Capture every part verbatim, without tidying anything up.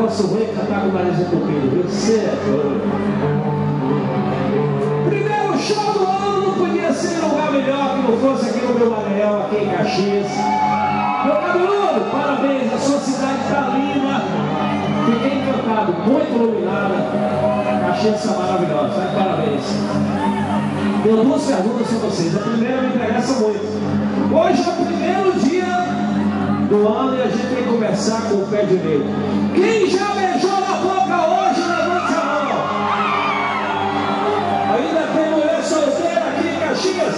Nelson Rui cantar com o nariz entupido, viu? Você é doido. Primeiro show do ano, não podia ser em lugar melhor que não fosse aqui no meu Manel, aqui em Caxias. Meu cabeludo, parabéns, a sua cidade está linda. Fiquei encantado, muito iluminada. Caxias está maravilhosa, tá? Parabéns. Tenho duas perguntas para vocês. A primeira me interessa muito. Hoje é o primeiro dia do ano e a gente tem que conversar com o pé direito. Quem já beijou na boca hoje, levante a mão. Ainda tem mulher solteira aqui em Caxias?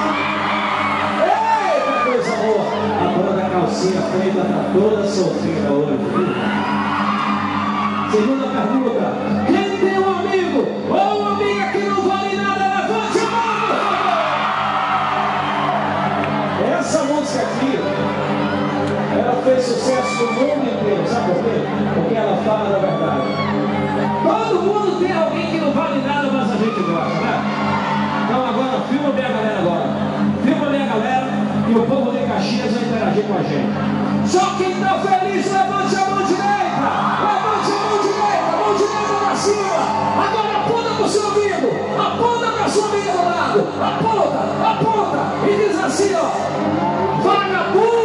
Eita, coisa boa! A dona da calcinha preta está toda solteira hoje, viu? Segunda pergunta. Quem tem um amigo ou uma amiga que não vale nada, levante a mão! Essa música aqui, ela fez sucesso no mundo inteiro, sabe por quê? Porque ela fala da verdade. Todo mundo tem alguém que não vale nada, mas a gente gosta, né? Então agora, filma minha galera agora. Filma minha galera e o povo de Caxias vai interagir com a gente. Só quem tá feliz, levante a mão direita! Levante a mão direita! Mão direita pra cima! Agora aponta pro seu amigo! Aponta pra sua amiga do lado! Aponta! Aponta! E diz assim, ó! Vagabundo!